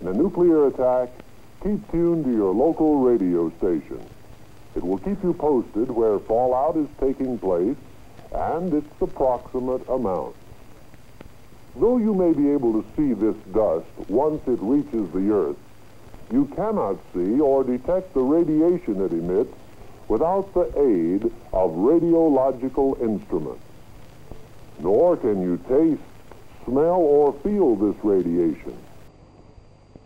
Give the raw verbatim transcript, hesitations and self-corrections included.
In a nuclear attack, keep tuned to your local radio station. It will keep you posted where fallout is taking place and its approximate amount. Though you may be able to see this dust once it reaches the Earth, you cannot see or detect the radiation it emits without the aid of radiological instruments. Nor can you taste, smell, or feel this radiation